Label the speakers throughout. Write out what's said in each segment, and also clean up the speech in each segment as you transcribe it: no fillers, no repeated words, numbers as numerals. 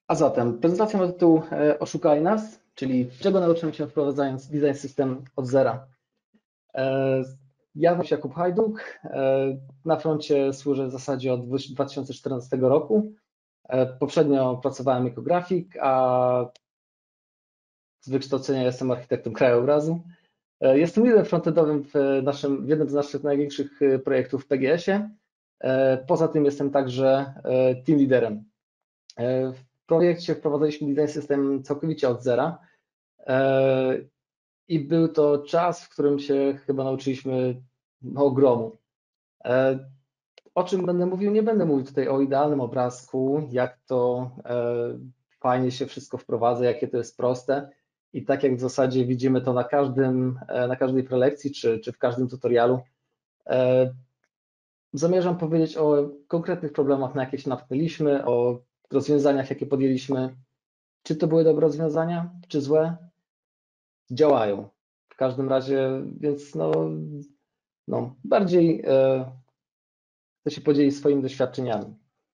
Speaker 1: A zatem prezentacja ma tytuł Oszukali nas, czyli czego nauczyłem się wprowadzając design system od zera. Ja nazywam się Jakub Hajduk, na froncie służę w zasadzie od 2014 roku. Poprzednio pracowałem jako grafik, a z wykształcenia jestem architektem krajobrazu. Jestem liderem frontendowym w jednym z naszych największych projektów w PGS-ie. Poza tym jestem także team liderem. W projekcie wprowadzaliśmy design system całkowicie od zera i był to czas, w którym się chyba nauczyliśmy ogromu. O czym będę mówił? Nie będę mówił tutaj o idealnym obrazku, jak to fajnie się wszystko wprowadza, jakie to jest proste i tak jak w zasadzie widzimy to na każdej prelekcji czy w każdym tutorialu. Zamierzam powiedzieć o konkretnych problemach, na jakie się natknęliśmy, o rozwiązaniach, jakie podjęliśmy. Czy to były dobre rozwiązania, czy złe? Działają. W każdym razie, więc bardziej chcę się podzielić swoimi doświadczeniami.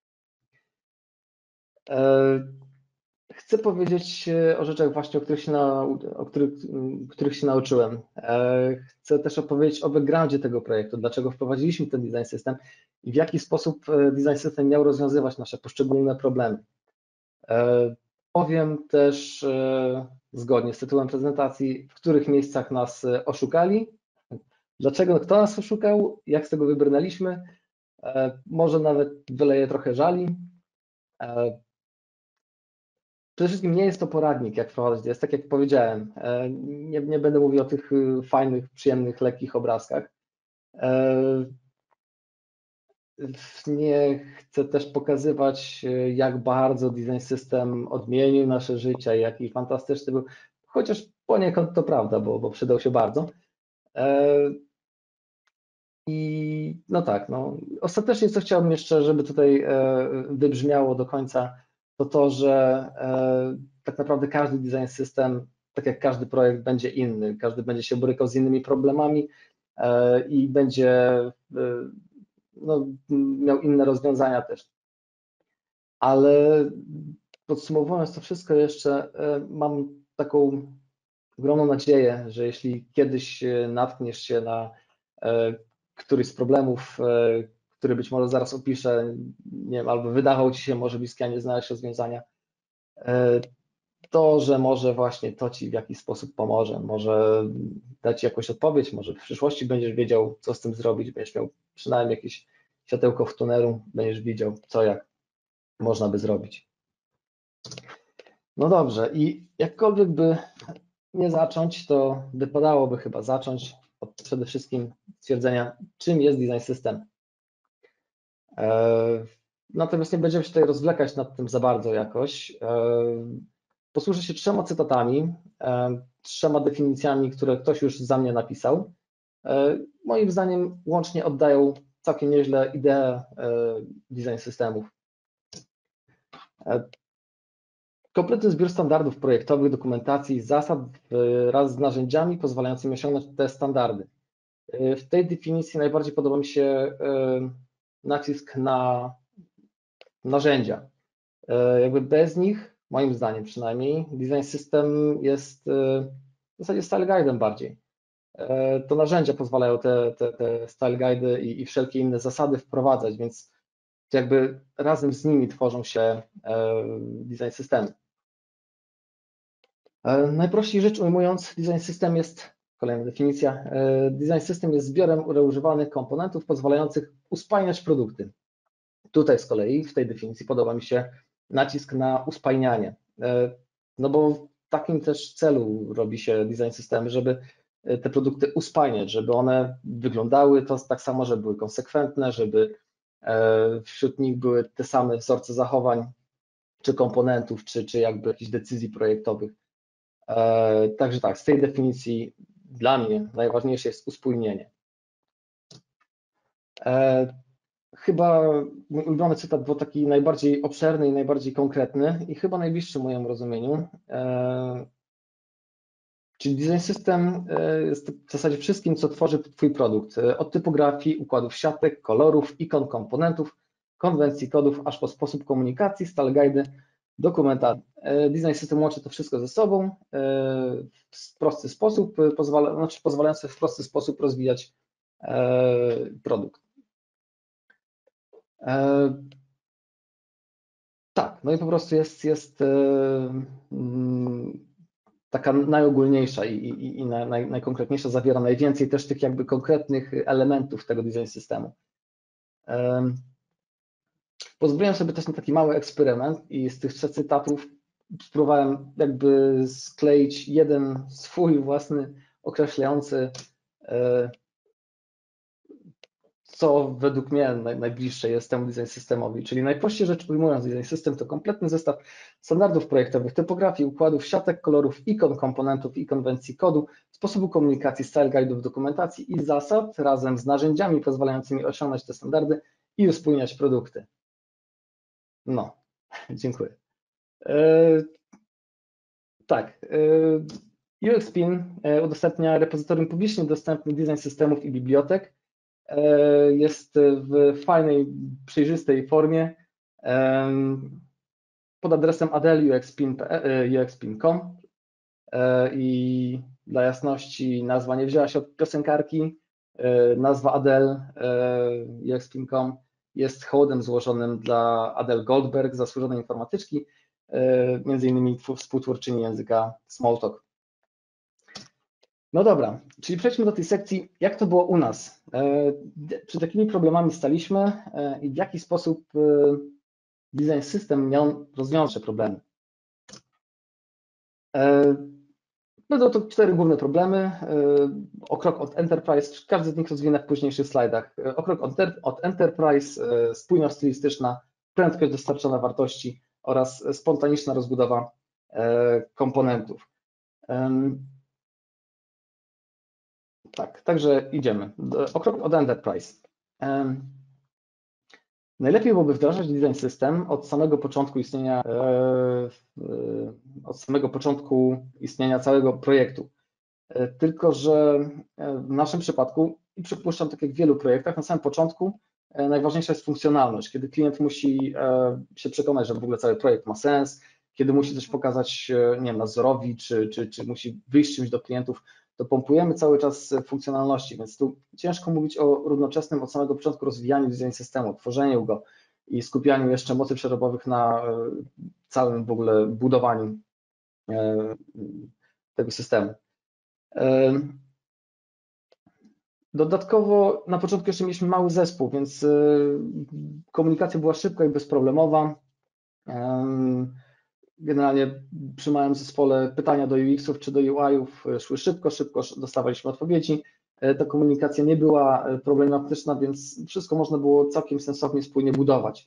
Speaker 1: Chcę powiedzieć o rzeczach właśnie, których się nauczyłem. Chcę też opowiedzieć o backgroundzie tego projektu, dlaczego wprowadziliśmy ten design system i w jaki sposób design system miał rozwiązywać nasze poszczególne problemy. Powiem też zgodnie z tytułem prezentacji, w których miejscach nas oszukali, dlaczego, kto nas oszukał, jak z tego wybrnęliśmy, może nawet wyleję trochę żali. Przede wszystkim nie jest to poradnik, jak wprowadzić, jest tak jak powiedziałem, nie będę mówił o tych fajnych, przyjemnych, lekkich obrazkach. Nie chcę też pokazywać, jak bardzo design system odmienił nasze życie, jaki fantastyczny był, chociaż poniekąd to prawda, bo przydał się bardzo. I no tak, ostatecznie co chciałbym jeszcze, żeby tutaj wybrzmiało do końca, to, że tak naprawdę każdy design system, tak jak każdy projekt, będzie inny, każdy będzie się borykał z innymi problemami i będzie miał inne rozwiązania też. Ale podsumowując to wszystko jeszcze, mam taką ogromną nadzieję, że jeśli kiedyś natkniesz się na któryś z problemów, który być może zaraz opiszę, nie wiem, albo wydawał Ci się może bliskie, a nie znaleźć rozwiązania, to, że może właśnie to Ci w jakiś sposób pomoże, może dać Ci jakąś odpowiedź, może w przyszłości będziesz wiedział, co z tym zrobić, będziesz miał przynajmniej jakieś światełko w tunelu, będziesz widział, co jak można by zrobić. No dobrze, i jakkolwiek by nie zacząć, to wypadałoby chyba zacząć od przede wszystkim stwierdzenia, czym jest design system. Natomiast nie będziemy się tutaj rozwlekać nad tym za bardzo jakoś. Posłużę się 3 cytatami, 3 definicjami, które ktoś już za mnie napisał. Moim zdaniem łącznie oddają całkiem nieźle ideę design systemów. Kompletny zbiór standardów projektowych, dokumentacji, zasad wraz z narzędziami pozwalającymi osiągnąć te standardy. W tej definicji najbardziej podoba mi się nacisk na narzędzia. Jakby bez nich, moim zdaniem przynajmniej, design system jest w zasadzie style guide'em bardziej. To narzędzia pozwalają te style guide'y i wszelkie inne zasady wprowadzać, więc jakby razem z nimi tworzą się design systemy. Najprościej rzecz ujmując, design system jest, kolejna definicja, design system jest zbiorem używanych komponentów pozwalających uspajniać produkty. Tutaj z kolei w tej definicji podoba mi się nacisk na uspajnianie, no bo w takim też celu robi się design systemy, żeby te produkty uspajniać, żeby one wyglądały to tak samo, żeby były konsekwentne, żeby wśród nich były te same wzorce zachowań, czy komponentów, czy jakby jakichś decyzji projektowych. Także tak, z tej definicji dla mnie najważniejsze jest uspójnienie. Chyba mój ulubiony cytat był taki najbardziej obszerny i najbardziej konkretny i chyba najbliższy mojemu rozumieniu. Czyli design system jest w zasadzie wszystkim, co tworzy Twój produkt. Od typografii, układów siatek, kolorów, ikon, komponentów, konwencji kodów, aż po sposób komunikacji, style guide'y, Dokumentacja. Design system łączy to wszystko ze sobą w prosty sposób, pozwalający w prosty sposób rozwijać produkt. Tak, no i po prostu jest taka najogólniejsza i najkonkretniejsza, zawiera najwięcej też tych jakby konkretnych elementów tego design systemu. Pozwoliłem sobie też na taki mały eksperyment i z tych 3 cytatów spróbowałem jakby skleić jeden swój własny określający, co według mnie najbliższe jest temu design systemowi. Czyli najprościej rzecz ujmując, design system to kompletny zestaw standardów projektowych, typografii, układów, siatek kolorów, ikon, komponentów i konwencji kodu, sposobu komunikacji, style guide'ów, dokumentacji i zasad razem z narzędziami pozwalającymi osiągnąć te standardy i uspójniać produkty. No, dziękuję. Tak, UXPin udostępnia repozytorium publicznie dostępnych design systemów i bibliotek. Jest w fajnej, przejrzystej formie pod adresem adeluxpin.com i dla jasności nazwa nie wzięła się od piosenkarki. Nazwa Adele UXPin.com jest hołdem złożonym dla Adele Goldberg, zasłużonej informatyczki, między innymi współtwórczyni języka Smalltalk. No dobra, czyli przejdźmy do tej sekcji, jak to było u nas. Przed jakimi problemami staliśmy i w jaki sposób design system miał rozwiązać te problemy. Będą to 4 główne problemy. O krok od Enterprise, każdy z nich rozwinę w późniejszych slajdach. O krok od Enterprise, spójność stylistyczna, prędkość dostarczania wartości oraz spontaniczna rozbudowa komponentów. Tak, także idziemy. O krok od Enterprise. Najlepiej byłoby wdrażać design system od samego początku istnienia całego projektu. Tylko że w naszym przypadku, i przypuszczam tak jak w wielu projektach, na samym początku najważniejsza jest funkcjonalność, kiedy klient musi się przekonać, że w ogóle cały projekt ma sens, kiedy musi coś pokazać, nie wiem, nadzorowi, czy musi wyjść z czymś do klientów, to pompujemy cały czas funkcjonalności, więc tu ciężko mówić o równoczesnym od samego początku rozwijaniu design systemu, tworzeniu go i skupianiu jeszcze mocy przerobowych na całym w ogóle budowaniu tego systemu. Dodatkowo na początku jeszcze mieliśmy mały zespół, więc komunikacja była szybka i bezproblemowa. Generalnie przy małym zespole pytania do UX-ów czy do UI-ów szły szybko dostawaliśmy odpowiedzi. Ta komunikacja nie była problematyczna, więc wszystko można było całkiem sensownie, spójnie budować.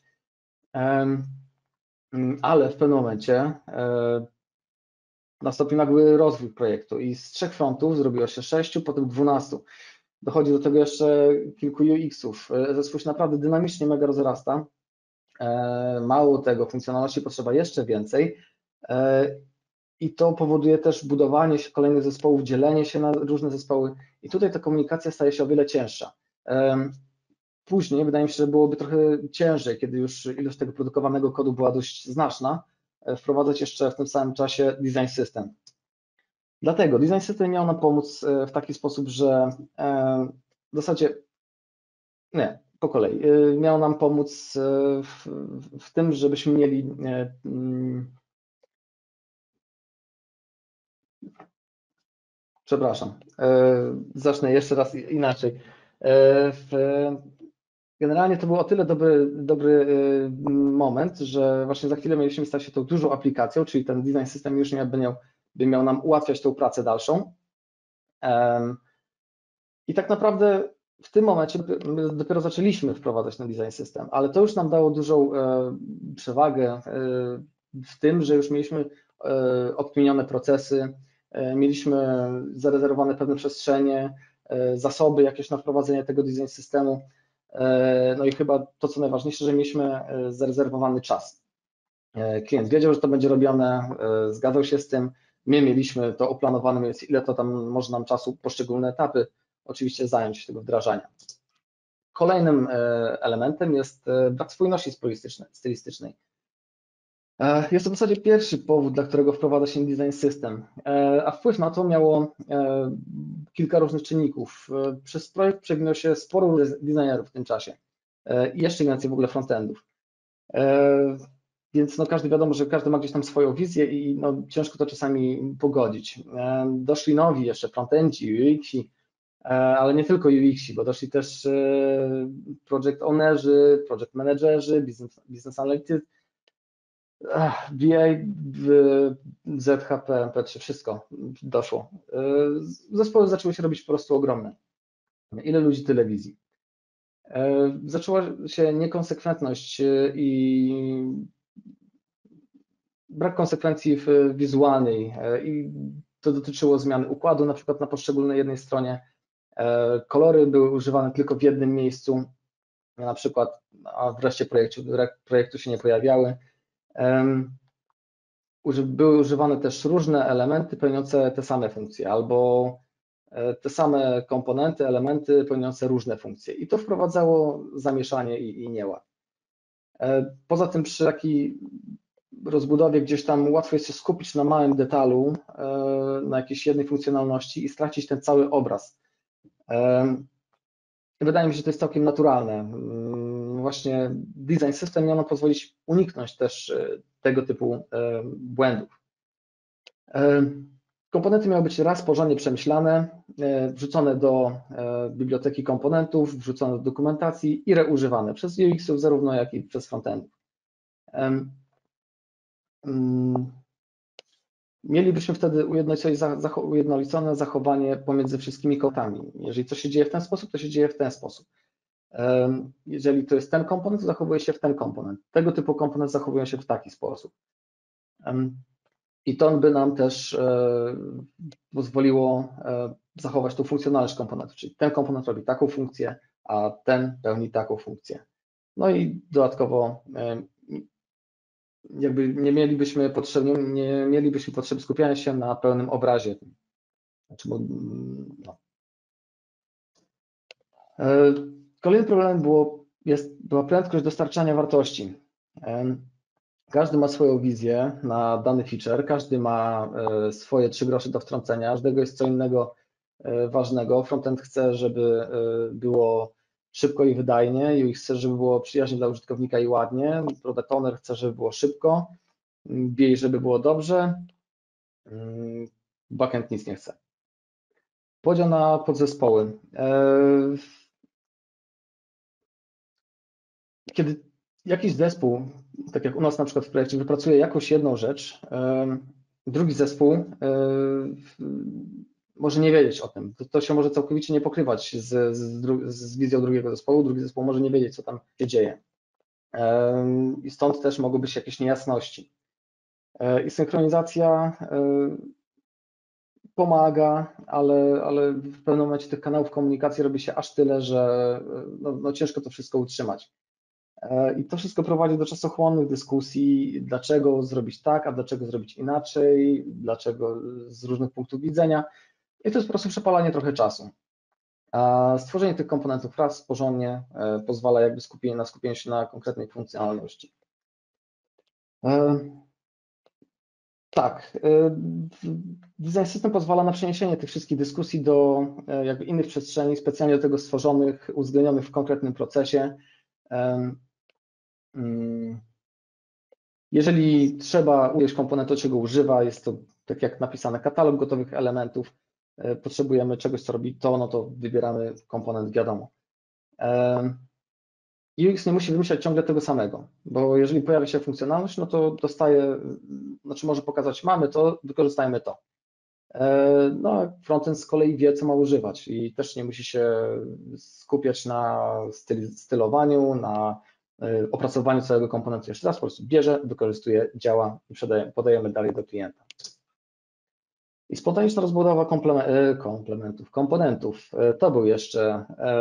Speaker 1: Ale w pewnym momencie nastąpił nagły rozwój projektu i z 3 frontów zrobiło się 6, potem 12. Dochodzi do tego jeszcze kilku UX-ów. Zespół się naprawdę dynamicznie mega rozrasta. Mało tego, funkcjonalności potrzeba jeszcze więcej i to powoduje też budowanie się kolejnych zespołów, dzielenie się na różne zespoły i tutaj ta komunikacja staje się o wiele cięższa. Później wydaje mi się, że byłoby trochę ciężej, kiedy już ilość tego produkowanego kodu była dość znaczna, wprowadzać jeszcze w tym samym czasie design system. Dlatego design system miał nam pomóc w taki sposób, że w zasadzie, nie, po kolei, miał nam pomóc w tym, żebyśmy mieli przepraszam, zacznę jeszcze raz inaczej. Generalnie to był o tyle dobry moment, że właśnie za chwilę mieliśmy stać się tą dużą aplikacją, czyli ten design system już by miał nam ułatwiać tą pracę dalszą. I tak naprawdę w tym momencie my dopiero zaczęliśmy wprowadzać ten design system, ale to już nam dało dużą przewagę w tym, że już mieliśmy odkminione procesy, mieliśmy zarezerwowane pewne przestrzenie, zasoby jakieś na wprowadzenie tego design systemu. No i chyba to, co najważniejsze, że mieliśmy zarezerwowany czas. Klient wiedział, że to będzie robione, zgadzał się z tym, my mieliśmy to oplanowane, więc ile to tam może nam czasu, poszczególne etapy oczywiście zająć tego wdrażania. Kolejnym elementem jest brak spójności stylistycznej. Jest to w zasadzie pierwszy powód, dla którego wprowadza się design system, a wpływ na to miało kilka różnych czynników. Przez projekt przewinęło się sporo designerów w tym czasie i jeszcze więcej w ogóle frontendów. Więc no każdy wiadomo, że każdy ma gdzieś tam swoją wizję i no ciężko to czasami pogodzić. Doszli nowi jeszcze frontendzi, UX-i, ale nie tylko UX-i, bo doszli też project ownerzy, project managerzy, business analyticy, BA, ZHP, MP3, wszystko doszło. Zespoły zaczęły się robić po prostu ogromne. Ile ludzi, tyle wizji. Zaczęła się niekonsekwentność i brak konsekwencji wizualnej i to dotyczyło zmiany układu, na przykład na poszczególnej jednej stronie. Kolory były używane tylko w jednym miejscu, na przykład, a w reszcie projektu się nie pojawiały. Były używane też różne elementy pełniące te same funkcje, albo te same komponenty, elementy pełniące różne funkcje i to wprowadzało zamieszanie i nieład. Poza tym przy takiej rozbudowie gdzieś tam łatwo jest się skupić na małym detalu, na jakiejś jednej funkcjonalności i stracić ten cały obraz. Wydaje mi się, że to jest całkiem naturalne. Właśnie design system miano pozwolić uniknąć też tego typu błędów. Komponenty miały być raz porządnie przemyślane, wrzucone do biblioteki komponentów, wrzucone do dokumentacji i reużywane przez UX-ów zarówno jak i przez frontendów. Mielibyśmy wtedy ujednolicone zachowanie pomiędzy wszystkimi kodami. Jeżeli coś się dzieje w ten sposób, to się dzieje w ten sposób. Jeżeli to jest ten komponent, to zachowuje się w ten komponent. Tego typu komponent zachowują się w taki sposób. I to by nam też pozwoliło zachować tą funkcjonalność komponentu, czyli ten komponent robi taką funkcję, a ten pełni taką funkcję. No i dodatkowo jakby nie mielibyśmy potrzeby skupiania się na pełnym obrazie. Znaczy, no. Kolejnym problemem była prędkość dostarczania wartości. Każdy ma swoją wizję na dany feature, każdy ma swoje 3 grosze do wtrącenia, każdego jest co innego ważnego. Frontend chce, żeby było szybko i wydajnie, UX chce, żeby było przyjaźnie dla użytkownika i ładnie, product owner chce, żeby było szybko, BA, żeby było dobrze, backend nic nie chce. Podział na podzespoły. Kiedy jakiś zespół, tak jak u nas na przykład w projekcie, wypracuje jakąś jedną rzecz, drugi zespół może nie wiedzieć o tym. To się może całkowicie nie pokrywać z wizją drugiego zespołu. Drugi zespół może nie wiedzieć, co tam się dzieje. I stąd też mogą być jakieś niejasności. I synchronizacja pomaga, ale w pewnym momencie tych kanałów komunikacji robi się aż tyle, że no ciężko to wszystko utrzymać. I to wszystko prowadzi do czasochłonnych dyskusji, dlaczego zrobić tak, a dlaczego zrobić inaczej, dlaczego z różnych punktów widzenia. I to jest po prostu przepalanie trochę czasu. A stworzenie tych komponentów raz porządnie pozwala jakby skupienie się na konkretnej funkcjonalności. Tak, design system pozwala na przeniesienie tych wszystkich dyskusji do jakby innych przestrzeni, specjalnie do tego stworzonych, uwzględnionych w konkretnym procesie. Jeżeli trzeba ująć komponent, to czego używa, jest to tak jak napisane katalog gotowych elementów, potrzebujemy czegoś, co robi to, no to wybieramy komponent, wiadomo. UX nie musi wymyślać ciągle tego samego, bo jeżeli pojawia się funkcjonalność, no to może pokazać, mamy to, wykorzystajmy to. No, frontend z kolei wie, co ma używać i też nie musi się skupiać na stylowaniu, na opracowaniu całego komponentu jeszcze raz, po prostu bierze, wykorzystuje, działa i podajemy dalej do klienta. I spontaniczna rozbudowa komponentów. To był jeszcze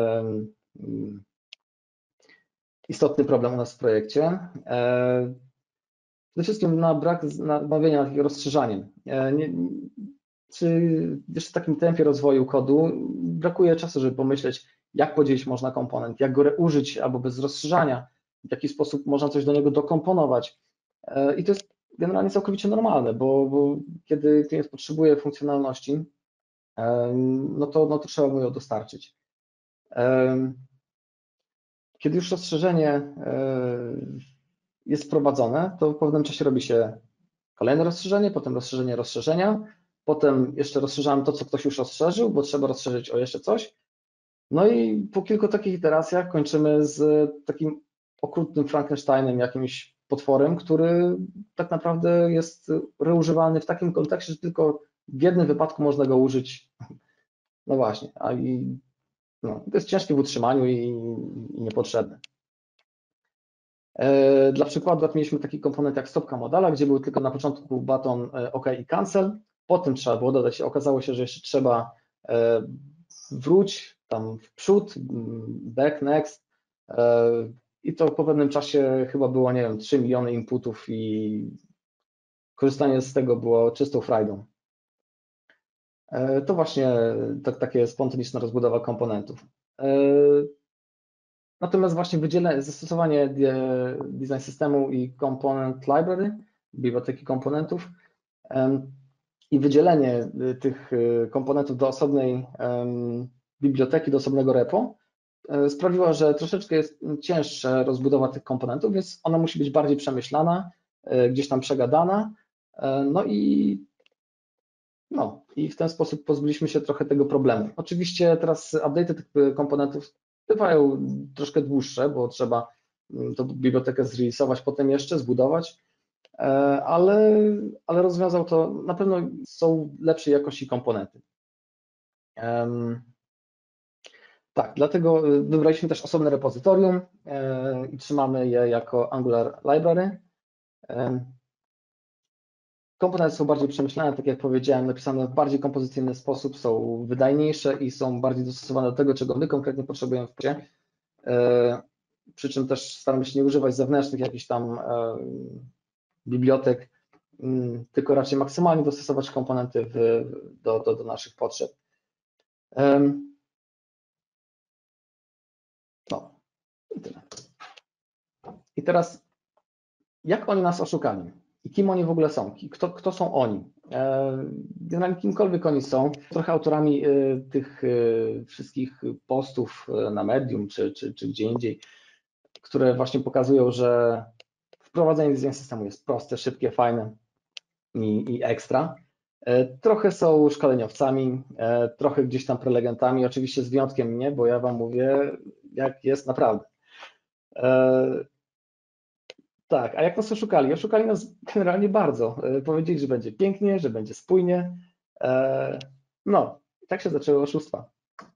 Speaker 1: istotny problem u nas w projekcie. Przede wszystkim na brak nabawienia nad rozszerzaniem. Przy jeszcze takim tempie rozwoju kodu brakuje czasu, żeby pomyśleć, jak podzielić można komponent, jak go użyć albo bez rozszerzania, w jaki sposób można coś do niego dokomponować. I to jest generalnie całkowicie normalne, bo kiedy klient potrzebuje funkcjonalności, no to trzeba mu ją dostarczyć. Kiedy już rozszerzenie jest wprowadzone, to w pewnym czasie robi się kolejne rozszerzenie, potem rozszerzenie rozszerzenia, potem jeszcze rozszerzamy to, co ktoś już rozszerzył, bo trzeba rozszerzyć o jeszcze coś. No i po kilku takich iteracjach kończymy z takim okrutnym Frankensteinem, jakimś potworem, który tak naprawdę jest reużywany w takim kontekście, że tylko w jednym wypadku można go użyć. No właśnie, to jest ciężkie w utrzymaniu i niepotrzebne. Dla przykładu, jak mieliśmy taki komponent jak stopka modala, gdzie był tylko na początku baton OK i cancel, potem trzeba było dodać, okazało się, że jeszcze trzeba wróć tam w przód, back, next i to po pewnym czasie chyba było, nie wiem, 3 miliony inputów i korzystanie z tego było czystą frajdą. To właśnie takie spontaniczna rozbudowa komponentów. Natomiast właśnie zastosowanie design systemu i component library, biblioteki komponentów i wydzielenie tych komponentów do osobnej biblioteki, do osobnego repo sprawiło, że troszeczkę jest cięższa rozbudowa tych komponentów, więc ona musi być bardziej przemyślana, gdzieś tam przegadana, i w ten sposób pozbyliśmy się trochę tego problemu. Oczywiście teraz update'y tych komponentów bywają troszkę dłuższe, bo trzeba tą bibliotekę zrealizować, potem jeszcze zbudować, ale rozwiązał to, na pewno są lepszej jakości komponenty. Tak, dlatego wybraliśmy też osobne repozytorium i trzymamy je jako Angular Library. Komponenty są bardziej przemyślane, tak jak powiedziałem, napisane w bardziej kompozycyjny sposób, są wydajniejsze i są bardziej dostosowane do tego, czego my konkretnie potrzebujemy w projekcie. Przy czym też staramy się nie używać zewnętrznych jakichś tam bibliotek, tylko raczej maksymalnie dostosować komponenty do naszych potrzeb. No i tyle. I teraz, jak oni nas oszukali? I kim oni w ogóle są? Kto są oni? Generalnie kimkolwiek oni są, trochę autorami tych wszystkich postów na Medium czy gdzie indziej, które właśnie pokazują, że wprowadzenie design systemu jest proste, szybkie, fajne i ekstra. Trochę są szkoleniowcami, trochę gdzieś tam prelegentami, oczywiście z wyjątkiem mnie, bo ja Wam mówię, jak jest naprawdę. Tak, a jak nas oszukali? Oszukali nas generalnie bardzo. Powiedzieli, że będzie pięknie, że będzie spójnie. No, tak się zaczęły oszustwa.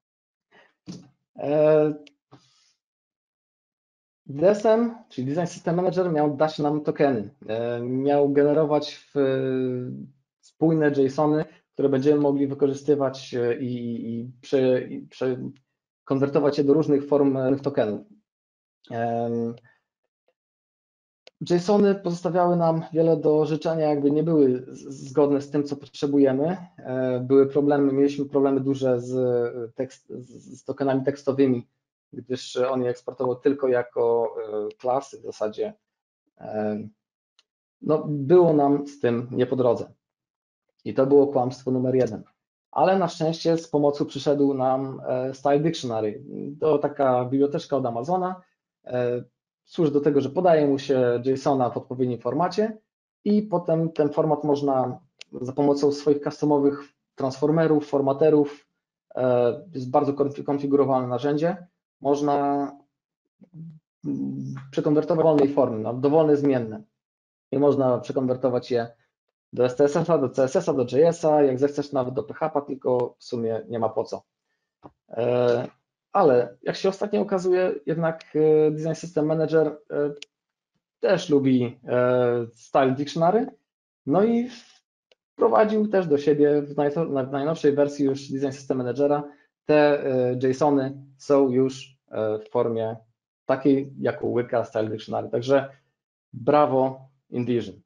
Speaker 1: DSM, czyli Design System Manager, miał dać nam tokeny. Miał generować spójne JSOny, które będziemy mogli wykorzystywać i konwertować je do różnych form tokenów. JSOny pozostawiały nam wiele do życzenia, jakby nie były zgodne z tym, co potrzebujemy. Mieliśmy problemy duże z tokenami tekstowymi, gdyż on je eksportował tylko jako klasy w zasadzie. No, było nam z tym nie po drodze. I to było kłamstwo numer 1. Ale na szczęście z pomocą przyszedł nam Style Dictionary. To taka biblioteczka od Amazona. Służy do tego, że podaje mu się JSON-a w odpowiednim formacie i potem ten format można za pomocą swoich customowych transformerów, formaterów, jest bardzo konfigurowane narzędzie, można przekonwertować w wolnej formie, na dowolne zmienne. I można przekonwertować je do STSS-a, do CSS-a, do JS-a, jak zechcesz nawet do PHP, tylko w sumie nie ma po co. Ale jak się ostatnio okazuje, jednak Design System Manager też lubi Style Dictionary, no i wprowadził też do siebie w najnowszej wersji już Design System Managera te JSOny są już w formie takiej, jaką łyka Style Dictionary. Także brawo InVision.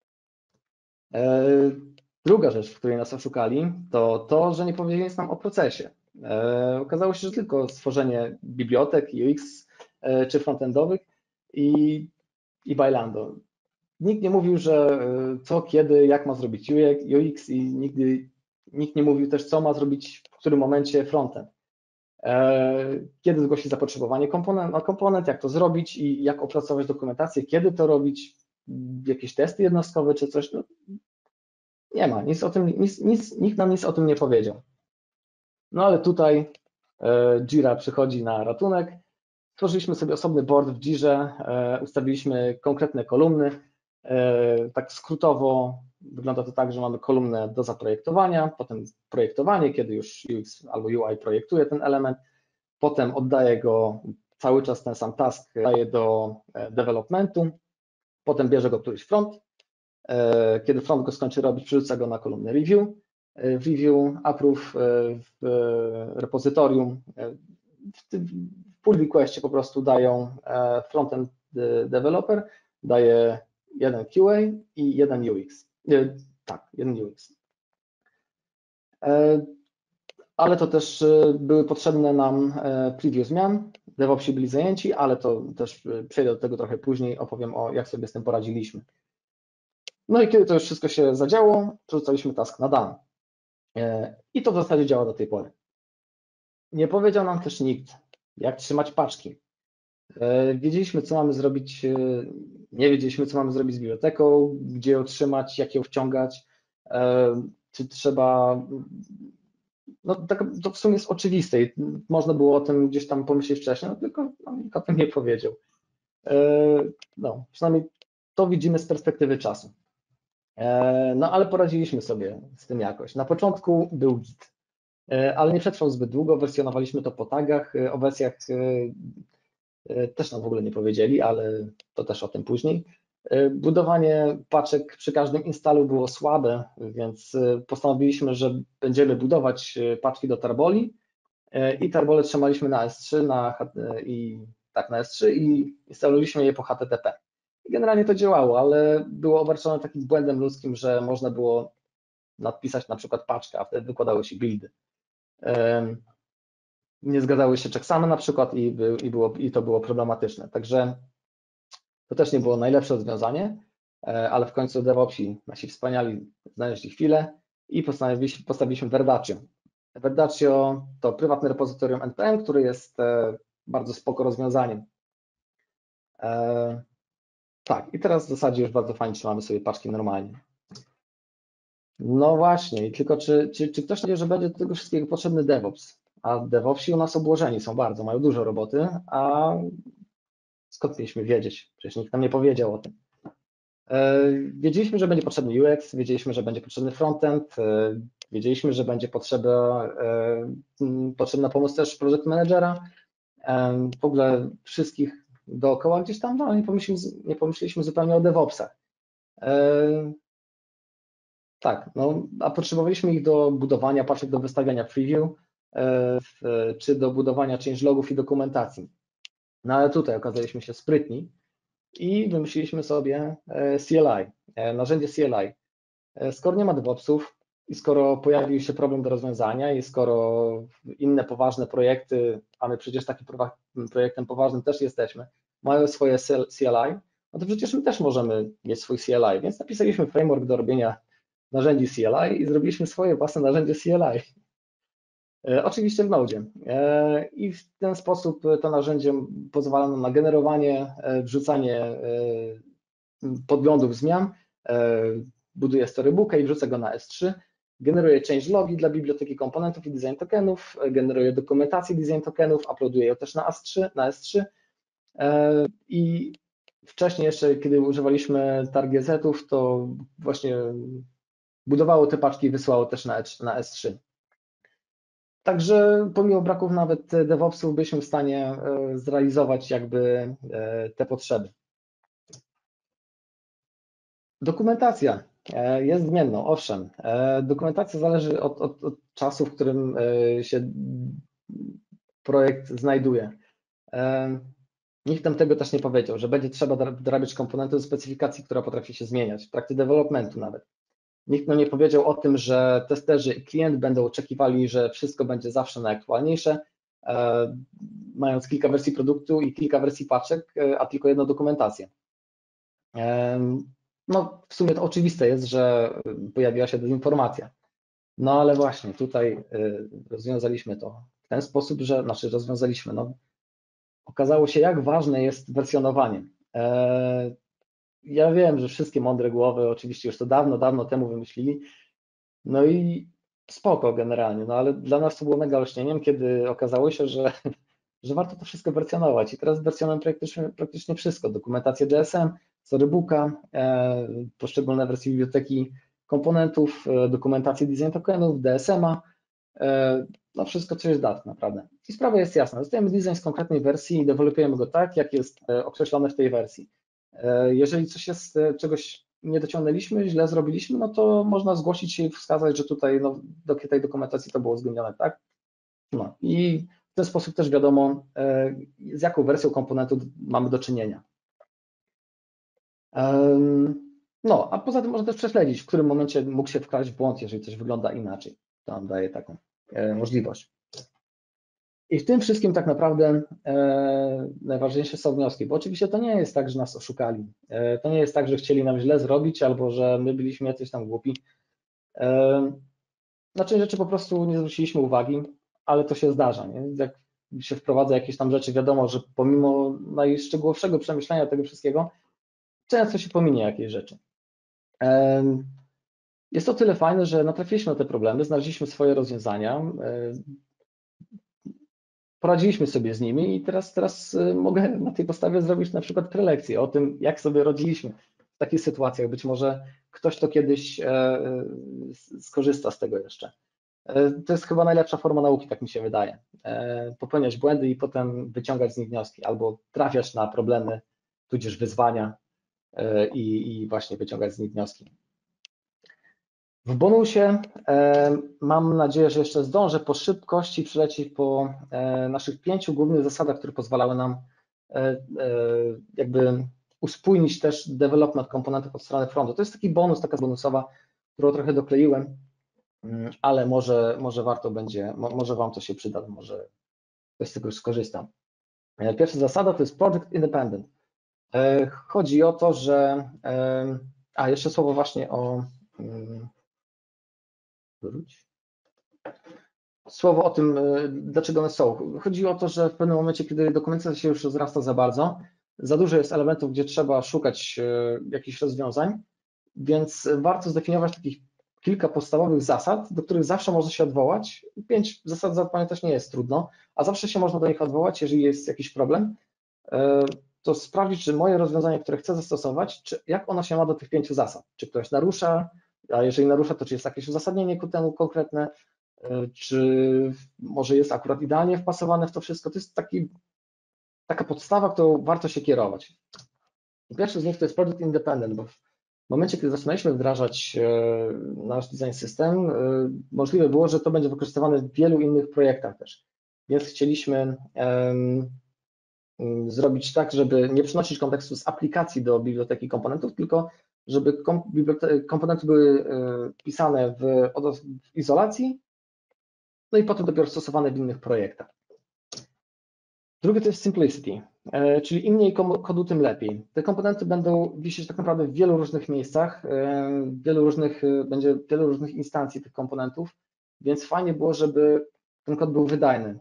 Speaker 1: Druga rzecz, w której nas oszukali, to to, że nie powiedzieli nam o procesie. Okazało się, że tylko stworzenie bibliotek UX czy frontendowych i bailando. nikt nie mówił, że co, kiedy, jak ma zrobić UX i nikt nie mówił też, co ma zrobić w którym momencie frontend. Kiedy zgłosić zapotrzebowanie na komponent, jak to zrobić i jak opracować dokumentację, kiedy to robić, jakieś testy jednostkowe czy coś. No, nie ma, nikt nam nic o tym nie powiedział. No ale tutaj Jira przychodzi na ratunek. Stworzyliśmy sobie osobny board w Jirze, ustawiliśmy konkretne kolumny. Tak skrótowo wygląda to tak, że mamy kolumnę do zaprojektowania, potem projektowanie, kiedy już UX albo UI projektuje ten element, potem oddaje go, cały czas ten sam task daje do developmentu, potem bierze go któryś front, kiedy front go skończy robić, przerzuca go na kolumnę review, approve w repozytorium, w pull requestie po prostu dają frontend developer, daje jeden QA i jeden UX. Tak, jeden UX. Ale to też były potrzebne nam preview zmian. DevOpsi byli zajęci, ale to też przejdę do tego trochę później, opowiem jak sobie z tym poradziliśmy. No i kiedy to już wszystko się zadziało, przerzucaliśmy task na dane. I to w zasadzie działa do tej pory. Nie powiedział nam też nikt, jak trzymać paczki. Wiedzieliśmy, co mamy zrobić, nie wiedzieliśmy, co mamy zrobić z biblioteką, gdzie ją trzymać, jak ją wciągać, czy trzeba, no tak, to w sumie jest oczywiste i można było o tym gdzieś tam pomyśleć wcześniej, no tylko nikt o tym nie powiedział. No, przynajmniej to widzimy z perspektywy czasu. No ale poradziliśmy sobie z tym jakoś. Na początku był Git, ale nie przetrwał zbyt długo, wersjonowaliśmy to po tagach, o wersjach też nam w ogóle nie powiedzieli, ale to też o tym później. Budowanie paczek przy każdym instalu było słabe, więc postanowiliśmy, że będziemy budować paczki do Tarboli i Tarbole trzymaliśmy na S3 na S3 i instalowaliśmy je po HTTP. Generalnie to działało, ale było obarczone takim błędem ludzkim, że można było napisać na przykład paczkę, a wtedy wykładały się buildy. Nie zgadzały się checksamy na przykład i to było problematyczne. Także to też nie było najlepsze rozwiązanie, ale w końcu DevOpsi, nasi wspaniali, znaleźli chwilę i postawiliśmy Verdaccio. Verdaccio to prywatne repozytorium NPM, który jest bardzo spoko rozwiązaniem. Tak, i teraz w zasadzie już bardzo fajnie trzymamy sobie paczki normalnie. No właśnie, tylko czy ktoś nie wie, że będzie do tego wszystkiego potrzebny DevOps? A DevOpsi u nas obłożeni są bardzo, mają dużo roboty, a skąd mieliśmy wiedzieć? Przecież nikt nam nie powiedział o tym. Wiedzieliśmy, że będzie potrzebny UX, wiedzieliśmy, że będzie potrzebny frontend, wiedzieliśmy, że będzie potrzebna pomoc też project managera, w ogóle wszystkich dookoła gdzieś tam, no, ale nie pomyśleliśmy zupełnie o DevOpsach. Tak, no, a potrzebowaliśmy ich do budowania paczek, do wystawiania preview, czy do budowania changelogów i dokumentacji. No ale tutaj okazaliśmy się sprytni i wymyśliliśmy sobie CLI, narzędzie CLI. Skoro nie ma DevOpsów i skoro pojawił się problem do rozwiązania i skoro inne poważne projekty, a my przecież takim projektem poważnym też jesteśmy, mają swoje CLI, no to przecież my też możemy mieć swój CLI, więc napisaliśmy framework do robienia narzędzi CLI i zrobiliśmy swoje własne narzędzie CLI. Oczywiście w Node. I w ten sposób to narzędzie pozwala nam na generowanie, wrzucanie podglądów zmian, buduje storybooka i wrzuca go na S3, generuje changelogi dla biblioteki komponentów i design tokenów, generuje dokumentację design tokenów, uploaduje ją też na S3 i wcześniej jeszcze, kiedy używaliśmy targetów, to właśnie budowało te paczki i wysyłało też na S3. Także pomimo braków nawet DevOpsów byliśmy w stanie zrealizować jakby te potrzeby. Dokumentacja jest zmienną, owszem. Dokumentacja zależy od czasu, w którym się projekt znajduje. Nikt nam tego też nie powiedział, że będzie trzeba dorabiać komponenty do specyfikacji, która potrafi się zmieniać, w trakcie developmentu nawet. Nikt nam nie powiedział o tym, że testerzy i klient będą oczekiwali, że wszystko będzie zawsze najaktualniejsze, mając kilka wersji produktu i kilka wersji paczek, a tylko jedną dokumentację. No, w sumie to oczywiste jest, że pojawiła się dezinformacja. No ale właśnie tutaj rozwiązaliśmy to w ten sposób, że, rozwiązaliśmy, no, okazało się, jak ważne jest wersjonowanie. Ja wiem, że wszystkie mądre głowy oczywiście już to dawno, dawno temu wymyślili, no i spoko generalnie, no ale dla nas to było mega olśnieniem, kiedy okazało się, że warto to wszystko wersjonować i teraz wersjonujemy praktycznie wszystko, dokumentację DSM, storybooka, poszczególne wersje biblioteki komponentów, dokumentację design tokenów, DSM-a, no wszystko, co jest dat naprawdę. I sprawa jest jasna, dostajemy design z konkretnej wersji i dewelopujemy go tak, jak jest określone w tej wersji. Jeżeli czegoś nie dociągnęliśmy, źle zrobiliśmy, no to można zgłosić się i wskazać, że tutaj no, do tej dokumentacji to było uwzględnione, tak? No i w ten sposób też wiadomo, z jaką wersją komponentu mamy do czynienia. No, a poza tym można też prześledzić, w którym momencie mógł się wkraść w błąd, jeżeli coś wygląda inaczej. To nam daje taką możliwość. I w tym wszystkim tak naprawdę najważniejsze są wnioski, bo oczywiście to nie jest tak, że nas oszukali. To nie jest tak, że chcieli nam źle zrobić albo że my byliśmy jacyś tam głupi. Na część rzeczy po prostu nie zwróciliśmy uwagi, ale to się zdarza. Nie? Jak się wprowadza jakieś tam rzeczy, wiadomo, że pomimo najszczegółowszego przemyślenia tego wszystkiego, często się pominie jakieś rzeczy. Jest to tyle fajne, że natrafiliśmy na te problemy, znaleźliśmy swoje rozwiązania, poradziliśmy sobie z nimi i teraz mogę na tej podstawie zrobić na przykład prelekcję o tym, jak sobie radziliśmy w takich sytuacjach. Być może ktoś to kiedyś skorzysta z tego jeszcze. To jest chyba najlepsza forma nauki, tak mi się wydaje. Popełniać błędy i potem wyciągać z nich wnioski, albo trafiasz na problemy, tudzież wyzwania i właśnie wyciągać z nich wnioski. W bonusie mam nadzieję, że jeszcze zdążę po szybkości przelecieć po naszych 5 głównych zasadach, które pozwalały nam jakby uspójnić też development komponentów od strony frontu. To jest taki bonus, taka bonusowa, którą trochę dokleiłem, ale może warto będzie, może Wam to się przyda, może ktoś z tego skorzysta. Pierwsza zasada to jest Project Independent. Chodzi o to, że, jeszcze słowo właśnie słowo o tym, dlaczego one są. Chodzi o to, że w pewnym momencie, kiedy dokumentacja się już rozrasta za bardzo, za dużo jest elementów, gdzie trzeba szukać jakichś rozwiązań, więc warto zdefiniować takich kilka podstawowych zasad, do których zawsze można się odwołać. 5 zasad zapamiętać nie jest trudno, a zawsze się można do nich odwołać, jeżeli jest jakiś problem, to sprawdzić, czy moje rozwiązanie, które chcę zastosować, jak ono się ma do tych 5 zasad. Czy ktoś narusza, a jeżeli narusza, to czy jest jakieś uzasadnienie ku temu konkretne, czy może jest akurat idealnie wpasowane w to wszystko. To jest taka podstawa, którą warto się kierować. Pierwszy z nich to jest Project Independent, bo w momencie, kiedy zaczynaliśmy wdrażać nasz design system, możliwe było, że to będzie wykorzystywane w wielu innych projektach też. Więc chcieliśmy zrobić tak, żeby nie przenosić kontekstu z aplikacji do biblioteki komponentów, tylko żeby komponenty były pisane w izolacji, no i potem dopiero stosowane w innych projektach. Drugie to jest simplicity, czyli im mniej kodu, tym lepiej. Te komponenty będą wisieć tak naprawdę w wielu różnych miejscach, będzie wielu różnych instancji tych komponentów, więc fajnie było, żeby ten kod był wydajny.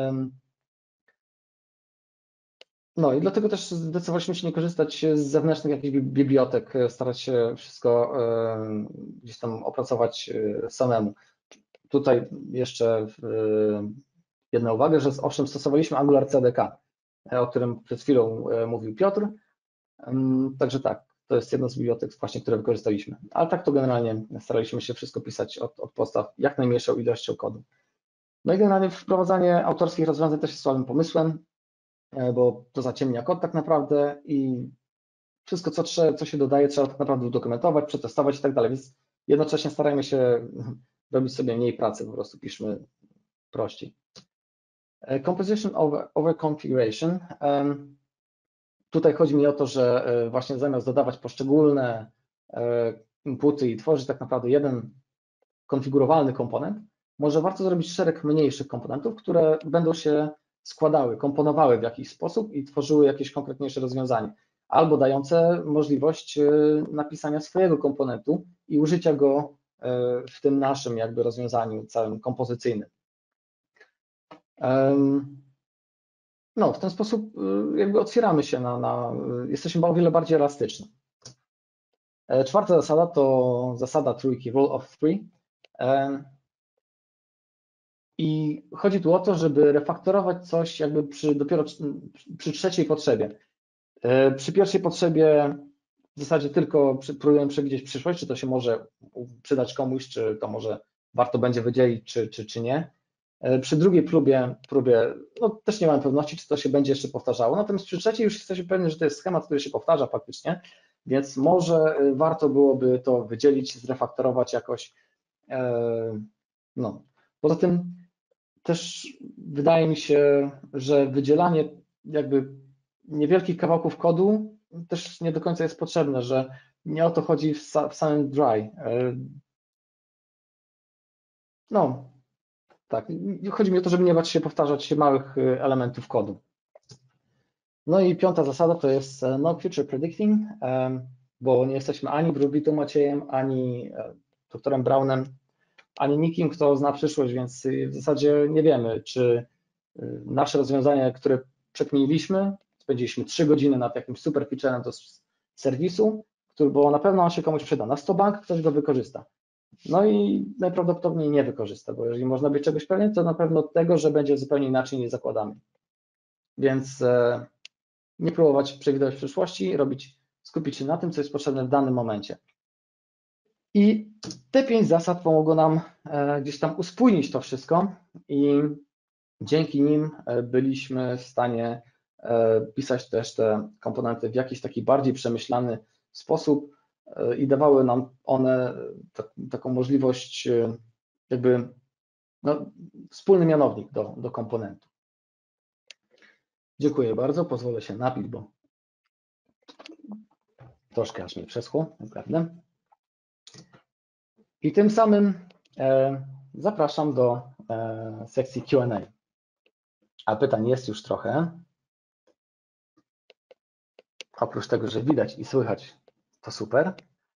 Speaker 1: No i dlatego też zdecydowaliśmy się nie korzystać z zewnętrznych jakichś bibliotek, starać się wszystko gdzieś tam opracować samemu. Tutaj jeszcze jedna uwaga, że owszem stosowaliśmy Angular CDK, o którym przed chwilą mówił Piotr, także tak, to jest jedna z bibliotek właśnie, które wykorzystaliśmy, ale tak to generalnie staraliśmy się wszystko pisać od podstaw jak najmniejszą ilością kodu. No i generalnie wprowadzanie autorskich rozwiązań też jest słabym pomysłem, bo to zaciemnia kod tak naprawdę i wszystko, co się dodaje, trzeba tak naprawdę udokumentować, przetestować i tak dalej, więc jednocześnie starajmy się robić sobie mniej pracy, po prostu piszmy prościej. Composition over configuration. Tutaj chodzi mi o to, że właśnie zamiast dodawać poszczególne inputy i tworzyć tak naprawdę jeden konfigurowalny komponent, może warto zrobić szereg mniejszych komponentów, które będą się składały, komponowały w jakiś sposób i tworzyły jakieś konkretniejsze rozwiązanie. albo dające możliwość napisania swojego komponentu i użycia go w tym naszym jakby rozwiązaniu całym kompozycyjnym. No, w ten sposób jakby otwieramy się jesteśmy o wiele bardziej elastyczni. Czwarta zasada to zasada trójki, rule of three. I chodzi tu o to, żeby refaktorować coś jakby dopiero przy trzeciej potrzebie. Przy pierwszej potrzebie w zasadzie tylko próbujemy przewidzieć przyszłość, czy to się może przydać komuś, czy to może warto będzie wydzielić, czy nie. Przy drugiej próbie no, też nie mam pewności, czy to się będzie jeszcze powtarzało, natomiast przy trzeciej już jesteśmy pewni, że to jest schemat, który się powtarza faktycznie, więc może warto byłoby to wydzielić, zrefaktorować jakoś. No. Poza tym też wydaje mi się, że wydzielanie jakby niewielkich kawałków kodu też nie do końca jest potrzebne, że nie o to chodzi w samym dry. No, tak, chodzi mi o to, żeby nie bać się powtarzać małych elementów kodu. No i piąta zasada to jest no future predicting, bo nie jesteśmy ani Brubitą Maciejem, ani doktorem Brownem, ani nikim, kto zna przyszłość, więc w zasadzie nie wiemy, czy nasze rozwiązanie, które przekminiliśmy, spędziliśmy 3 godziny nad jakimś super featurem do serwisu, bo na pewno on się komuś przyda. Na 100 bank ktoś go wykorzysta. No i najprawdopodobniej nie wykorzysta, bo jeżeli można być czegoś pewien, to na pewno tego, że będzie zupełnie inaczej, nie zakładamy. Więc nie próbować przewidywać przyszłości, skupić się na tym, co jest potrzebne w danym momencie. I te 5 zasad pomogło nam gdzieś tam uspójnić to wszystko i dzięki nim byliśmy w stanie pisać też te komponenty w jakiś taki bardziej przemyślany sposób i dawały nam one taką możliwość jakby no, wspólny mianownik do komponentu. Dziękuję bardzo, pozwolę się napić, bo troszkę aż mi przeschło, naprawdę. I tym samym zapraszam do sekcji Q&A. A pytań jest już trochę. Oprócz tego, że widać i słychać, to super.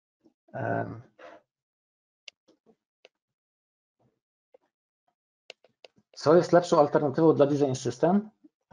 Speaker 1: Co jest lepszą alternatywą dla Design System?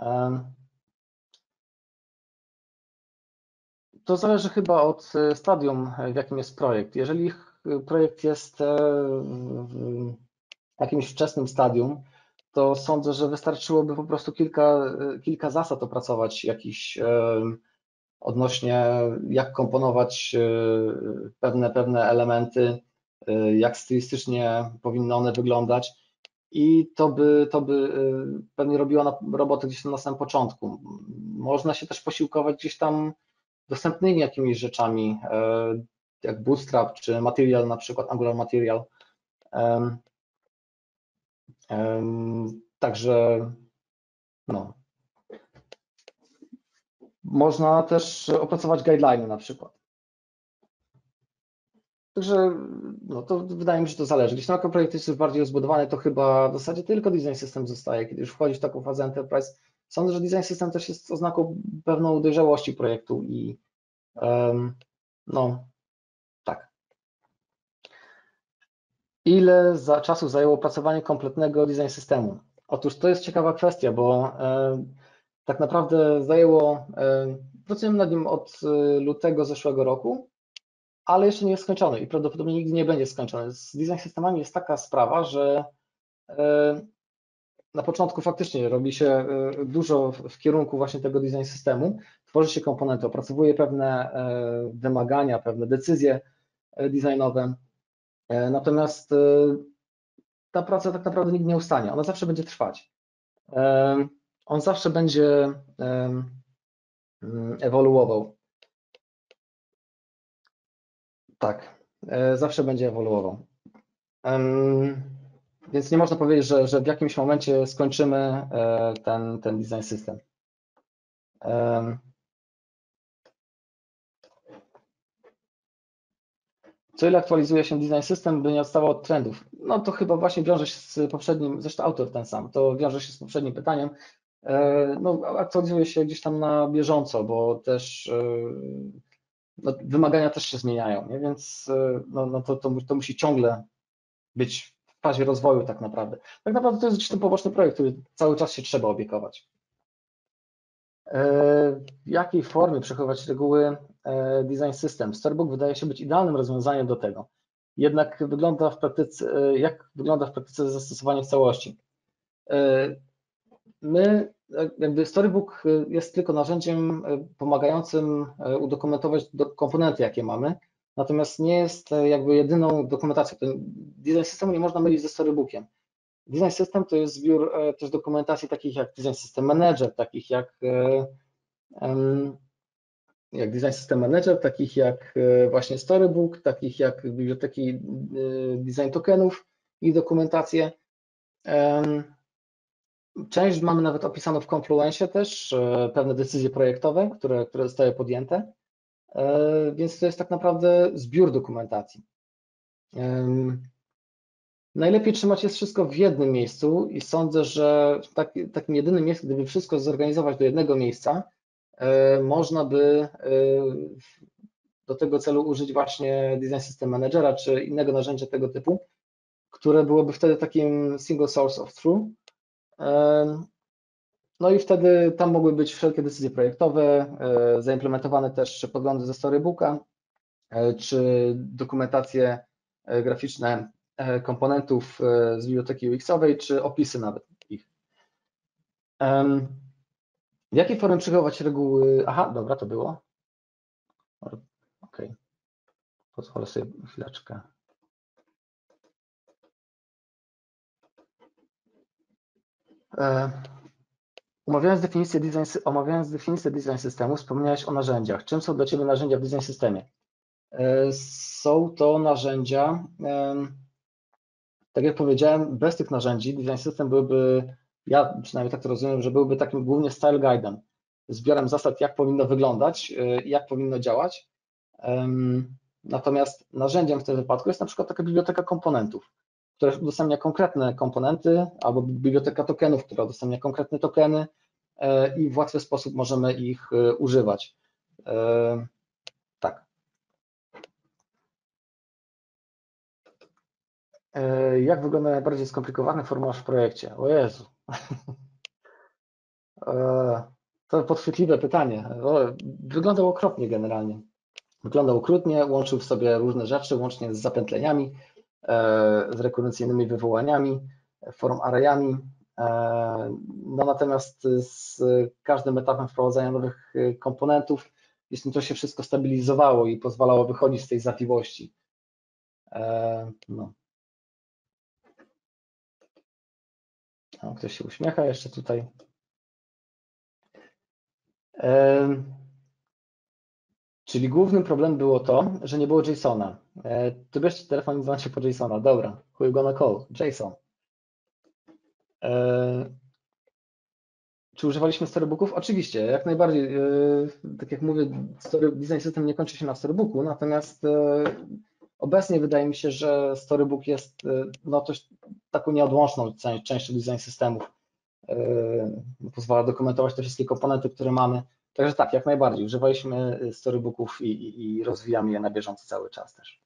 Speaker 1: To zależy chyba od stadium, w jakim jest projekt. Jeżeli projekt jest w jakimś wczesnym stadium, to sądzę, że wystarczyłoby po prostu kilka zasad opracować jakichś odnośnie jak komponować pewne elementy, jak stylistycznie powinny one wyglądać i to by pewnie robiło robotę gdzieś tam na samym początku. Można się też posiłkować gdzieś tam dostępnymi jakimiś rzeczami, jak Bootstrap czy Material, na przykład Angular Material. Także no. Można też opracować guideline na przykład. Także no to wydaje mi się, że to zależy. Jeśli jako projekt jest już bardziej rozbudowany, to chyba w zasadzie tylko Design System zostaje. Kiedy już wchodzi w taką fazę Enterprise, sądzę, że Design System też jest oznaką pewną dojrzałości projektu i no tak. Ile czasu zajęło opracowanie kompletnego Design Systemu? Otóż to jest ciekawa kwestia, bo tak naprawdę pracujemy nad nim od lutego zeszłego roku, ale jeszcze nie jest skończony i prawdopodobnie nigdy nie będzie skończony. Z design systemami jest taka sprawa, że na początku faktycznie robi się dużo w kierunku właśnie tego design systemu, tworzy się komponenty, opracowuje pewne wymagania, pewne decyzje designowe, natomiast ta praca tak naprawdę nigdy nie ustanie, ona zawsze będzie trwać. On zawsze będzie ewoluował. Tak, zawsze będzie ewoluował. Więc nie można powiedzieć, że w jakimś momencie skończymy ten design system. Co ile aktualizuje się design system, by nie odstawał od trendów? No to chyba właśnie wiąże się z poprzednim, zresztą autor ten sam, to wiąże się z poprzednim pytaniem. No, aktualizuje się gdzieś tam na bieżąco, bo też no, wymagania też się zmieniają, nie? Więc no to musi ciągle być w fazie rozwoju tak naprawdę. Tak naprawdę to jest gdzieś ten poboczny projekt, który cały czas się trzeba opiekować. W jakiej formie przechowywać reguły design system? Storybook wydaje się być idealnym rozwiązaniem do tego. Jednak jak wygląda w praktyce zastosowanie w całości? My, jakby Storybook jest tylko narzędziem pomagającym udokumentować komponenty, jakie mamy, natomiast nie jest jakby jedyną dokumentacją. Ten design systemu nie można mylić ze Storybookiem. Design system to jest zbiór też dokumentacji takich jak Design System Manager, takich jak Design System Manager, takich jak właśnie Storybook, takich jak biblioteki design tokenów i dokumentacje. Część mamy nawet opisaną w Confluencie też, pewne decyzje projektowe, które zostały podjęte, więc to jest tak naprawdę zbiór dokumentacji. Najlepiej trzymać jest wszystko w jednym miejscu i sądzę, że takim jedynym miejscem, gdyby wszystko zorganizować do jednego miejsca, można by do tego celu użyć właśnie Design System Managera czy innego narzędzia tego typu, które byłoby wtedy takim single source of truth. No i wtedy tam mogły być wszelkie decyzje projektowe, zaimplementowane też podglądy ze Storybooka, czy dokumentacje graficzne komponentów z biblioteki UX-owej, czy opisy nawet ich. W jakiej formie przechowywać reguły? Aha, dobra, to było. OK. Pozwolę sobie chwileczkę. Omawiając definicję design systemu, wspomniałeś o narzędziach. Czym są dla Ciebie narzędzia w design systemie? Są to narzędzia, tak jak powiedziałem, bez tych narzędzi design system byłby, ja przynajmniej tak to rozumiem, że byłby takim głównie style guide'em, zbiorem zasad, jak powinno wyglądać i jak powinno działać. Natomiast narzędziem w tym wypadku jest na przykład taka biblioteka komponentów, która udostępnia konkretne komponenty, albo biblioteka tokenów, która udostępnia konkretne tokeny i w łatwy sposób możemy ich używać. Tak. Jak wygląda najbardziej skomplikowany formularz w projekcie? O Jezu. To podchwytliwe pytanie. Wyglądał okropnie generalnie. Wyglądał okrutnie, łączył w sobie różne rzeczy, łącznie z zapętleniami, z rekurencyjnymi wywołaniami, form arrayami. No natomiast z każdym etapem wprowadzania nowych komponentów, jeśli to się wszystko stabilizowało i pozwalało wychodzić z tej zawiłości. No. Ktoś się uśmiecha jeszcze tutaj. Czyli głównym problemem było to, że nie było JSON-a. To bierzcie telefon i dzwońcie po JSON-a. Dobra, who you gonna call? JSON. Czy używaliśmy storybooków? Oczywiście, jak najbardziej. Tak jak mówię, design system nie kończy się na storybooku, natomiast obecnie wydaje mi się, że storybook jest no, taką nieodłączną częścią design systemów. Pozwala dokumentować te wszystkie komponenty, które mamy. Także tak, jak najbardziej. Używaliśmy storybooków i rozwijamy je na bieżąco cały czas też.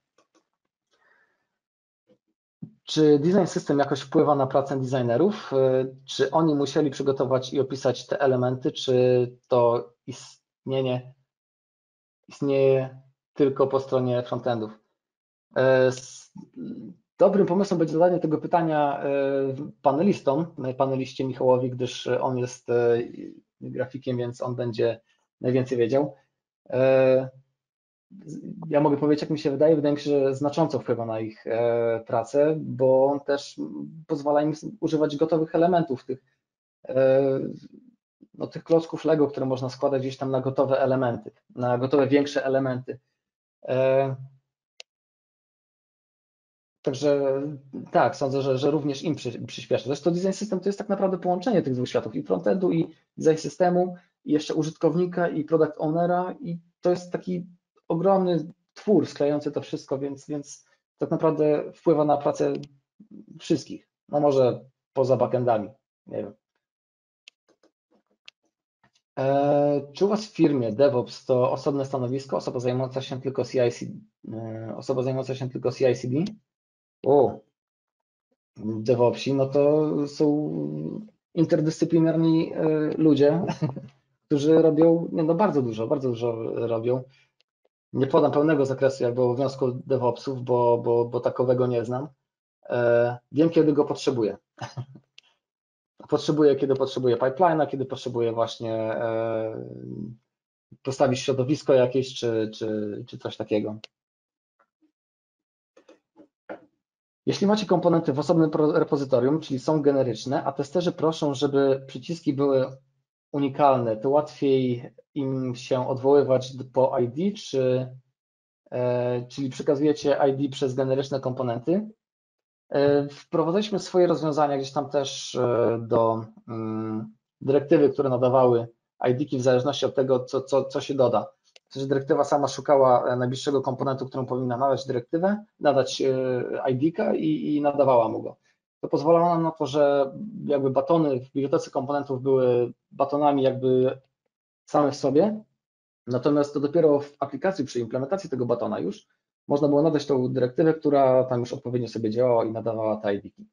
Speaker 1: Czy design system jakoś wpływa na pracę designerów? Czy oni musieli przygotować i opisać te elementy, czy to istnieje tylko po stronie frontendów? Dobrym pomysłem będzie zadanie tego pytania paneliście Michałowi, gdyż on jest grafikiem, więc on będzie najwięcej wiedział. Ja mogę powiedzieć, jak mi się wydaje. Wydaje mi się, że znacząco wpływa na ich pracę, bo też pozwala im używać gotowych elementów, tych klocków Lego, które można składać gdzieś tam na gotowe elementy, na gotowe większe elementy. Także tak, sądzę, że również im przyspieszy. Zresztą design system to jest tak naprawdę połączenie tych dwóch światów, i frontendu, i design systemu, i jeszcze użytkownika, i product ownera, i to jest taki ogromny twór sklejający to wszystko, więc tak naprawdę wpływa na pracę wszystkich. No może poza backendami, nie wiem. Czy u Was w firmie DevOps to osobne stanowisko, osoba zajmująca się tylko CI/CD? O, DevOpsi, no to są interdyscyplinarni ludzie, którzy robią no bardzo dużo robią. Nie podam pełnego zakresu jakby obowiązków DevOpsów, bo takowego nie znam. Wiem, kiedy go potrzebuję. Kiedy potrzebuję pipeline'a, kiedy potrzebuję właśnie postawić środowisko jakieś, czy coś takiego. Jeśli macie komponenty w osobnym repozytorium, czyli są generyczne, a testerzy proszą, żeby przyciski były unikalne, to łatwiej im się odwoływać po ID, czyli przekazujecie ID przez generyczne komponenty. Wprowadziliśmy swoje rozwiązania gdzieś tam też do dyrektywy, które nadawały ID-ki w zależności od tego, co się doda. Czyli dyrektywa sama szukała najbliższego komponentu, którą powinna nadać ID-ka i nadawała mu go. To pozwalało nam na to, że jakby batony w bibliotece komponentów były batonami jakby same w sobie, natomiast to dopiero w aplikacji przy implementacji tego batona już można było nadać tą dyrektywę, która tam już odpowiednio sobie działała i nadawała te ID-ki.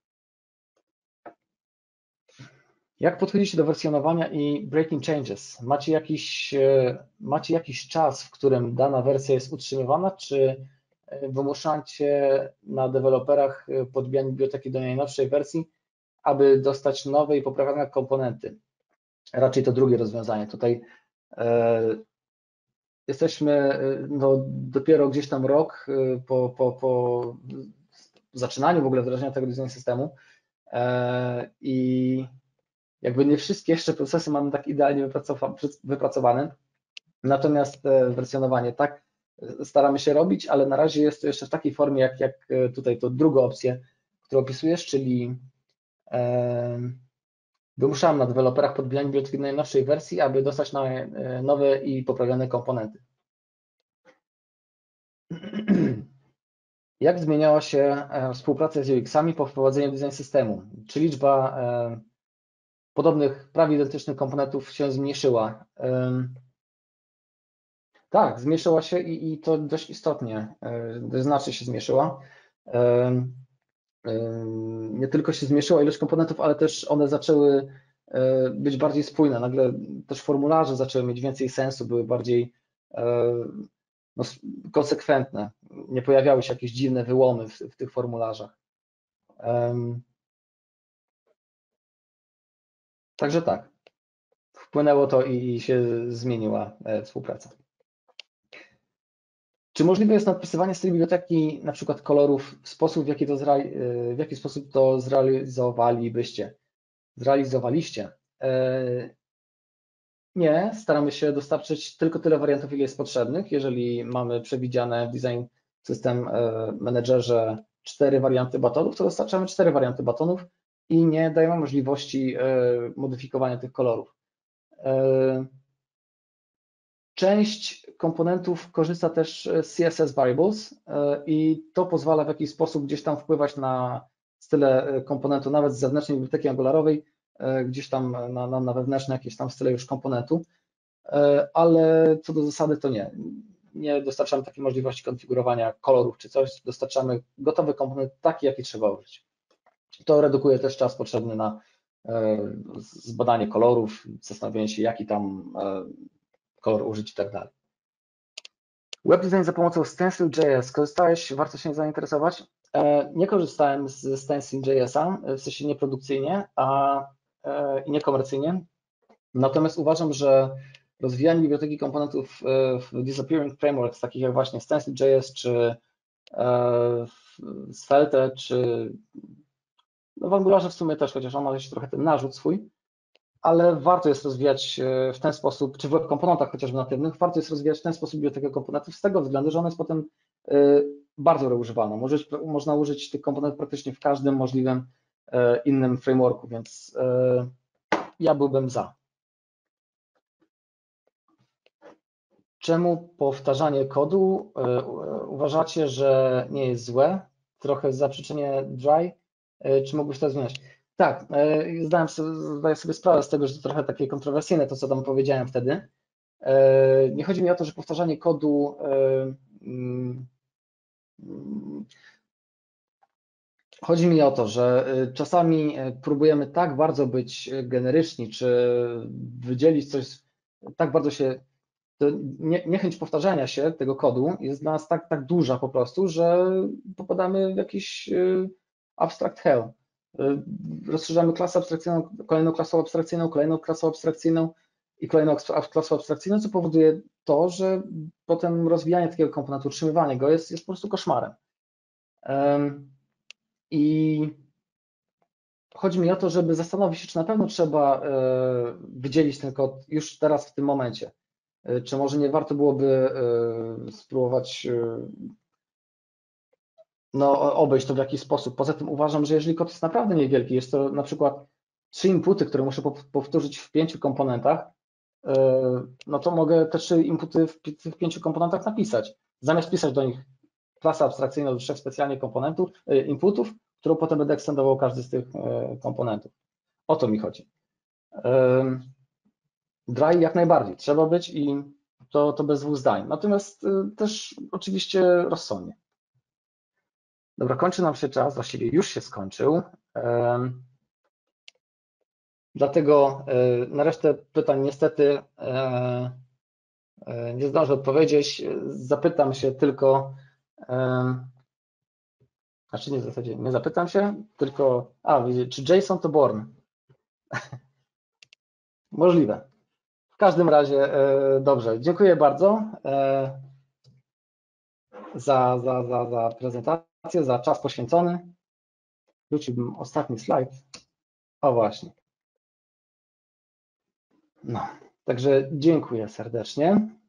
Speaker 1: Jak podchodzicie do wersjonowania i breaking changes? Macie jakiś czas, w którym dana wersja jest utrzymywana, czy wymuszacie na deweloperach podbijanie biblioteki do najnowszej wersji, aby dostać nowe i poprawione komponenty? Raczej to drugie rozwiązanie. Tutaj jesteśmy no, dopiero gdzieś tam rok po zaczynaniu w ogóle wdrażania tego design systemu i jakby nie wszystkie jeszcze procesy mamy tak idealnie wypracowane, natomiast wersjonowanie tak staramy się robić, ale na razie jest to jeszcze w takiej formie, jak tutaj to drugą opcję, którą opisujesz, czyli wymuszałem na deweloperach podbijanie biblioteki do najnowszej wersji, aby dostać nowe i poprawione komponenty. Jak zmieniała się współpraca z UX-ami po wprowadzeniu design systemu? Czy liczba podobnych, prawie identycznych komponentów się zmniejszyła? Tak, zmniejszyła się i to dość istotnie, dość znacznie się zmniejszyła. Nie tylko się zmniejszyła ilość komponentów, ale też one zaczęły być bardziej spójne. Nagle też formularze zaczęły mieć więcej sensu, były bardziej no, konsekwentne. Nie pojawiały się jakieś dziwne wyłomy w tych formularzach. Także tak, wpłynęło to i się zmieniła współpraca. Czy możliwe jest nadpisywanie z tej biblioteki na przykład kolorów w sposób, w jaki sposób to zrealizowaliście? Nie, staramy się dostarczyć tylko tyle wariantów, ile jest potrzebnych. Jeżeli mamy przewidziane w Design System Managerze 4 warianty batonów, to dostarczamy 4 warianty batonów i nie dajemy możliwości modyfikowania tych kolorów. Część komponentów korzysta też z CSS Variables i to pozwala w jakiś sposób gdzieś tam wpływać na style komponentu, nawet z zewnętrznej biblioteki angularowej, gdzieś tam na wewnętrzne jakieś tam style już komponentu, ale co do zasady to nie. Nie dostarczamy takiej możliwości konfigurowania kolorów czy coś, dostarczamy gotowy komponent taki, jaki trzeba użyć. To redukuje też czas potrzebny na zbadanie kolorów, zastanowienie się, jaki tam kolor użyć i tak dalej. Web design za pomocą Stencil.js. Korzystałeś? Warto się zainteresować? Nie korzystałem z Stencil.jsa, w sensie nieprodukcyjnie i niekomercyjnie. Natomiast uważam, że rozwijanie biblioteki komponentów w Disappearing Frameworks, takich jak właśnie Stencil.js, czy Svelte, czy no w Angularze w sumie też, chociaż on ma jeszcze trochę ten narzut swój, ale warto jest rozwijać w ten sposób, czy w web komponentach chociażby natywnych, warto jest rozwijać w ten sposób bibliotekę komponentów z tego względu, że ona jest potem bardzo reużywalna. Można użyć tych komponentów praktycznie w każdym możliwym innym frameworku, więc ja byłbym za. Czemu powtarzanie kodu uważacie, że nie jest złe? Trochę zaprzeczenie dry, czy mógłbyś to zmieniać? Tak, zdaję sobie sprawę z tego, że to trochę takie kontrowersyjne, to co tam powiedziałem wtedy. Nie chodzi mi o to, że powtarzanie kodu mm, chodzi mi o to, że czasami próbujemy tak bardzo być generyczni, czy wydzielić coś, tak bardzo się, niechęć powtarzania się tego kodu jest dla nas tak duża po prostu, że popadamy w jakiś abstract hell. Rozszerzamy klasę abstrakcyjną, kolejną klasą abstrakcyjną, kolejną klasą abstrakcyjną i kolejną klasą abstrakcyjną, co powoduje to, że potem rozwijanie takiego komponentu, utrzymywanie go jest po prostu koszmarem. I chodzi mi o to, żeby zastanowić się, czy na pewno trzeba wydzielić ten kod już teraz w tym momencie. Czy może nie warto byłoby spróbować obejść to w jakiś sposób. Poza tym uważam, że jeżeli kod jest naprawdę niewielki, jest to na przykład 3 inputy, które muszę powtórzyć w 5 komponentach, no to mogę te 3 inputy w tych 5 komponentach napisać. Zamiast pisać do nich klasę abstrakcyjną do 3 specjalnie inputów, którą potem będę ekstendował każdy z tych komponentów. O to mi chodzi. Dry jak najbardziej trzeba być i to bez dwóch zdań. Natomiast też oczywiście rozsądnie. Dobra, kończy nam się czas, właściwie już się skończył. Dlatego na resztę pytań niestety nie zdążę odpowiedzieć. Zapytam się tylko, znaczy nie w zasadzie, nie zapytam się, tylko, czy Jason to Born? Możliwe. W każdym razie dobrze, dziękuję bardzo za prezentację, za czas poświęcony. Wróciłbym ostatni slajd. O właśnie. No, także dziękuję serdecznie.